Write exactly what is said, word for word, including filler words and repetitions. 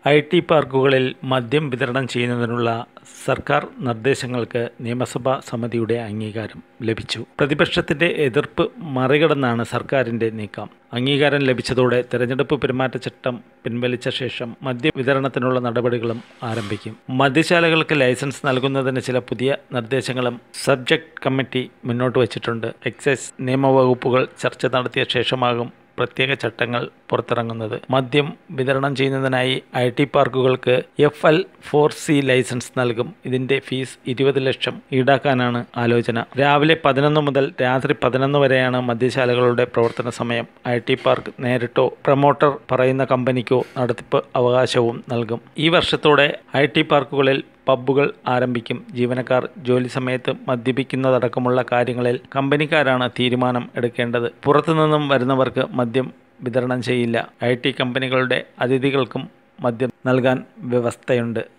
I T പാർക്കുകളിൽ മദ്യം വിതരണം ചെയ്യുന്നതിനുള്ള സർക്കാർ നിർദ്ദേശങ്ങൾക്ക് നിയമസഭാ സമിതിയുടെ അംഗീകാരം ലഭിച്ചു. പ്രതിപക്ഷത്തിന്റെ എതിർപ്പ് മറികടന്നാണ് സർക്കാരിന്റെ നീക്കം. അംഗീകാരം ലഭിച്ചതോടെ തെരഞ്ഞെടുപ്പ് പെരുമാറ്റച്ചട്ടം പിൻവലിച്ച ശേഷം മദ്യ വിതരണത്തിനുള്ള നടപടികളും ആരംഭിക്കും. മദ്യശാലകൾക്ക് ലൈസൻസ് നൽകുന്നതിന് ചില പുതിയ നിർദ്ദേശങ്ങളും സബ്ജക്ട് കമ്മിറ്റി മുന്നോട്ട് വച്ചിട്ടുണ്ട്. എക്സൈസ് നിയമവകുപ്പുകൾ ചർച്ച നടത്തിയ ശേഷമാകും പ്രത്യേക ചട്ടങ്ങൾ പുറത്തിറങ്ങുന്നത്. മദ്യം വിതരണം ചെയ്യുന്നതിനായി ഐ ടി പാർക്കുകൾക്ക് F L four C licence നൽകും. ഇതിന്റെ ഫീസ് ഇരുപത് ലക്ഷം ഈടാക്കാനാണ് ആലോചന. രാവിലെ പതിനൊന്ന് മുതൽ രാത്രി പതിനൊന്ന് വരെയാണ് മദ്യശാലകളുടെ പ്രവർത്തന സമയം. ഐ ടി പാർക്ക് നേരിട്ടോ പ്രൊമോട്ടർ പറയുന്ന കമ്പനിക്കോ നടത്തിപ്പ് അവകാശവും നൽകും. ഈ വർഷത്തോടെ ഐ ടി പാർക്കുകളിൽ പബ്ബുകൾ ആരംഭിക്കും. ജീവനക്കാർ ജോലി സമയത്ത് മദ്യപിക്കുന്നതടക്കമുള്ള കാര്യങ്ങളിൽ കമ്പനിക്കാരാണ് തീരുമാനം എടുക്കേണ്ടത്. പുറത്തുനിന്നും വരുന്നവർക്ക് മദ്യം വിതരണം ചെയ്യില്ല. ഐ ടി കമ്പനികളുടെ അതിഥികൾക്കും മദ്യം നൽകാൻ വ്യവസ്ഥയുണ്ട്.